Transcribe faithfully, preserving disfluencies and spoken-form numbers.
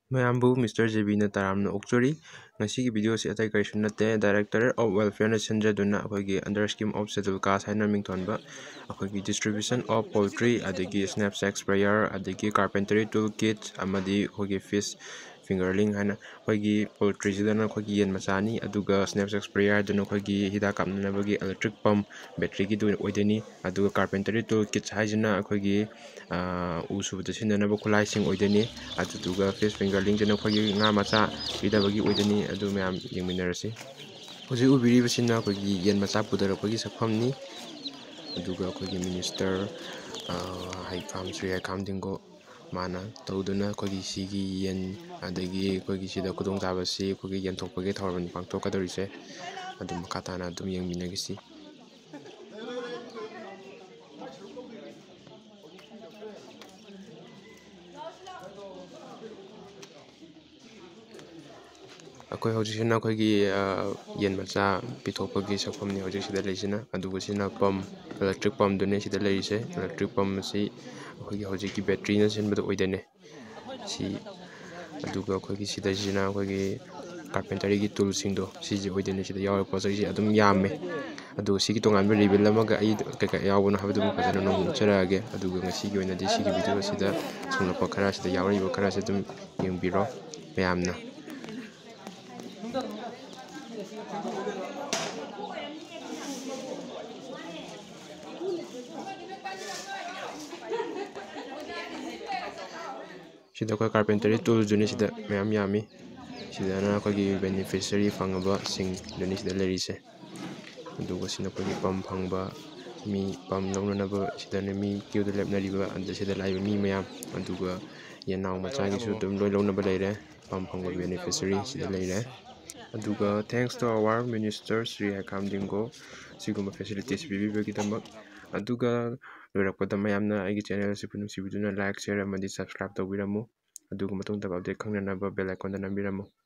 ꯃꯌꯥꯝꯕꯨ ꯃꯤꯁꯇꯔ ꯖꯦꯕꯤꯅ ꯇꯔꯥꯝꯅ ꯑꯣꯛꯆꯔꯤ ꯉꯁꯤꯒꯤ ꯚꯤꯗꯤꯑꯣꯁꯤ ꯑꯇꯩ ꯀꯔꯤꯁꯨ ꯅꯠꯇꯦ ꯗꯥꯏꯔꯦꯛꯇꯔ ꯑꯣꯐ ꯋꯦꯜꯐꯤꯌꯔꯅ ꯁꯤꯟꯖꯗꯨꯅ ꯑꯩꯈꯣꯏꯒꯤ under scheme of schedule caste ꯍꯥꯏꯅ ꯃꯤꯡꯊꯣꯟꯕ ꯑꯩꯈꯣꯏꯒꯤ ꯗꯤꯁꯇ꯭ꯔꯤꯕ꯭ꯌꯨꯁꯟ ꯑꯣꯐ ꯄꯣꯜꯇ꯭ꯔꯤ ꯑꯗꯒꯤ ꯁ꯭ꯅꯦꯞꯁꯦꯛ ꯁ꯭ꯄ꯭ꯔꯦꯌꯔ ꯑꯗꯒꯤ ꯀꯥꯔꯄꯦꯟꯇꯔꯤ ꯇꯨꯜ ꯀꯤꯠ ꯑꯃꯗꯤ ꯑꯩꯈꯣꯏꯒꯤ ꯐꯤꯁ ꯐꯤꯡꯒꯔꯂꯤꯡ ꯍꯥꯏꯅ ꯑꯩꯈꯣꯏꯒꯤ ꯄꯣꯜꯇ꯭ꯔꯤꯁꯤꯗꯅ ꯑꯩꯈꯣꯏꯒꯤ ꯌꯦꯟ ꯃꯆꯥꯅꯤ ꯑꯗꯨꯒ ꯁ꯭ꯅꯦꯞꯁꯦꯛ ꯁ꯭ꯄ꯭ꯔꯦꯌꯔꯗꯨꯅ ꯑꯩꯈꯣꯏꯒꯤ ꯍꯤꯗꯥꯛ ꯀꯥꯞꯅꯅꯕꯒꯤ ꯏꯂꯦꯛꯇ꯭ꯔꯤꯛ ꯄꯝ ꯕꯦꯇ꯭ꯔꯤꯒꯤꯗꯨ ꯑꯣꯏꯗꯣꯏꯅꯤ ꯑꯗꯨꯒ ꯀꯥꯔꯄꯦꯟꯇꯔꯤ ꯇꯨꯜ ꯀꯤꯠꯁ ꯍꯥꯏꯁꯤꯅ ꯑꯩꯈꯣꯏꯒꯤ ꯎ ꯁꯨꯕꯗ ꯁꯤꯖꯤꯟꯅꯅꯕ ꯈꯨꯠꯂꯥꯏꯁꯤꯡ ꯑꯣꯏꯗꯣꯏꯅꯤ ꯑꯗꯨꯗꯨꯒ ꯐꯤꯁ ꯐꯤꯡꯒꯔꯂꯤꯡꯁꯤꯅ ꯑꯩꯈꯣꯏꯒꯤ ꯉꯥ ꯃꯆꯥ ꯄꯤꯗꯕꯒꯤ ꯑꯣꯏꯗꯣꯏꯅꯤ ꯑꯗꯨ ꯃꯌꯥꯝ ꯌꯦꯡꯃꯤꯟꯅꯔꯁꯤ ꯍꯧꯖꯤꯛ ꯎꯕꯤꯔꯤꯕꯁꯤꯅ ꯑꯩꯈꯣꯏꯒꯤ ꯌꯦꯟ ꯃꯆꯥ ꯄꯨꯊꯔꯛꯄꯒꯤ ꯁꯛꯐꯝꯅꯤ ꯑꯗꯨꯒ ꯑꯩꯈꯣꯏꯒꯤ ꯃꯤꯅꯤꯁꯇꯔ ꯍꯩꯈꯥꯝ ꯁ꯭ꯔꯤ ꯍꯩꯈꯥꯝ ꯗꯤꯡꯒꯣ ꯃꯥꯅ ꯇꯧꯗꯨꯅ ꯑꯩꯈꯣꯏꯒꯤ ꯁꯤꯒꯤ ꯌꯦꯟ ꯑꯗꯒꯤ ꯑꯩꯈꯣꯏꯒꯤ ꯁꯤꯗ ꯈꯨꯗꯣꯡꯆꯥꯕꯁꯤ ꯑꯩꯈꯣꯏꯒꯤ ꯌꯦꯟꯊꯣꯛꯄꯒꯤ ꯊꯧꯔꯝ ꯄꯥꯡꯊꯣꯛꯀꯗꯧꯔꯤꯁꯦ ꯑꯗꯨꯝ ꯃꯈꯥ ꯇꯥꯅ ꯑꯗꯨꯝ ꯌꯦꯡꯃꯤꯟꯅꯈꯤꯁꯤ ꯑꯩꯈꯣꯏ ꯍꯧꯖꯤꯛꯁꯤꯅ ꯑꯩꯈꯣꯏꯒꯤ ꯌꯦꯟ ꯃꯆꯥ ꯄꯤꯊꯣꯛꯄꯒꯤ ꯁꯛꯐꯝꯅꯤ ꯍꯧꯖꯤꯛ ꯁꯤꯗ ꯂꯩꯔꯤꯁꯤꯅ ꯑꯗꯨꯒ ꯁꯤꯅ ꯄꯝ ꯏꯂꯦꯛꯇ꯭ꯔꯤꯛ ꯄꯝꯗꯨꯅꯤ ꯁꯤꯗ ꯂꯩꯔꯤꯁꯦ ꯏꯂꯦꯛꯇ꯭ꯔꯤꯛ ꯄꯝ ꯑꯁꯤ ꯑꯩꯈꯣꯏꯒꯤ ꯍꯧꯖꯤꯛꯀꯤ ꯕꯦꯇ꯭ꯔꯤꯅ ꯁꯤꯟꯕꯗ ꯑꯣꯏꯗꯣꯏꯅꯦ ꯁꯤ ꯑꯗꯨꯒ ꯑꯩꯈꯣꯏꯒꯤ ꯁꯤꯗꯩꯁꯤꯅ ꯑꯩꯈꯣꯏꯒꯤ ꯀꯥꯔꯄꯦꯟꯇꯔꯤꯒꯤ ꯇꯨꯜꯁꯤꯡꯗꯣ ꯁꯤꯁꯦ ꯑꯣꯏꯗꯣꯏꯅꯦ ꯁꯤꯗ ꯌꯥꯎꯔꯤꯕ ꯄꯣꯠ ꯆꯩꯁꯦ ꯑꯗꯨꯝ ꯌꯥꯝꯃꯦ ꯑꯗꯨꯒ ꯁꯤꯒꯤ ꯇꯣꯉꯥꯟꯕ ꯔꯤꯕꯤꯜ ꯑꯃꯒ ꯑꯩ ꯀꯩꯀꯥ ꯌꯥꯎꯕꯅꯣ ꯍꯥꯏꯕꯗꯨꯕꯨ ꯐꯖꯅ ꯅꯣꯡꯃ ꯎꯠꯆꯔꯛꯑꯒꯦ ꯑꯗꯨꯒ ꯉꯁꯤꯒꯤ ꯑꯣꯏꯅꯗꯤ ꯁꯤꯒꯤ ꯚꯤꯗꯤꯑꯣ ꯑꯁꯤꯗ ꯁꯨꯡꯂꯛꯄ ꯈꯔ ꯁꯤꯗ ꯌꯥꯎꯔꯤꯕ ꯈꯔꯁꯦ ꯑꯗꯨꯝ ꯌꯦꯡꯕꯤꯔꯣ ꯃꯌꯥꯝꯅ ꯁꯤꯗ ꯑꯩꯈꯣꯏ ꯀꯥꯔꯄꯦꯟꯇꯔꯤ ꯇꯨꯜꯁꯨꯅꯤ ꯁꯤꯗ ꯃꯌꯥꯝ ꯌꯥꯝꯃꯤ ꯁꯤꯗꯅ ꯑꯩꯈꯣꯏꯒꯤ ꯕꯦꯅꯤꯐꯤꯁꯔꯤ ꯐꯪꯉꯕꯁꯤꯡꯗꯨꯅꯤ ꯁꯤꯗ ꯂꯩꯔꯤꯁꯦ ꯑꯗꯨꯒ ꯁꯤꯅ ꯑꯩꯈꯣꯏꯒꯤ ꯄꯝ ꯐꯪꯕ ꯃꯤ ꯄꯝ ꯂꯧꯅꯅꯕ ꯁꯤꯗꯅ ꯃꯤ ꯀ꯭ꯌꯨꯗ ꯂꯦꯞꯅꯔꯤꯕ ꯑꯗ ꯁꯤꯗ ꯂꯥꯛꯏꯕ ꯃꯤ ꯃꯌꯥꯝ ꯑꯗꯨꯒ ꯌꯦꯟꯅꯥꯎ ꯃꯆꯥꯒꯤꯁꯨ ꯑꯗꯨꯝ ꯂꯣꯏ ꯂꯧꯅꯕ ꯂꯩꯔꯦ ꯄꯝ ꯐꯪꯕ ꯕꯦꯅꯤꯐꯤꯁꯔꯤ ꯁꯤꯗ ꯂꯩꯔꯦ ꯑꯗꯨꯒ thanks to our minister Shri Heikham Dingo ꯁꯤꯒꯨꯝꯕ ꯐꯦꯁꯤꯂꯤꯇꯤꯁ ꯄꯤꯕꯤꯕꯒꯤꯗꯃꯛ ꯑꯗꯨꯒ ꯂꯣꯏꯔꯛꯄꯗ ꯃꯌꯥꯝꯅ ꯑꯩꯒꯤ ꯆꯦꯅꯦꯜ ꯑꯁꯤꯕꯨ ꯅꯨꯡꯁꯤꯕꯤꯗꯨꯅ ꯂꯥꯏꯛ ꯁꯤꯌꯔ ꯑꯃꯗꯤ ꯁꯕꯁꯀ꯭ꯔꯥꯏꯕ ꯇꯧꯕꯤꯔꯝꯃꯨ ꯑꯗꯨꯒ ꯃꯇꯨꯡ ꯇꯥꯕ ꯑꯞꯗꯦꯠ ꯈꯪꯅꯅꯕ ꯕꯦꯜ ꯑꯥꯏꯀꯣꯟꯗ ꯅꯝꯕꯤꯔꯝꯃꯨ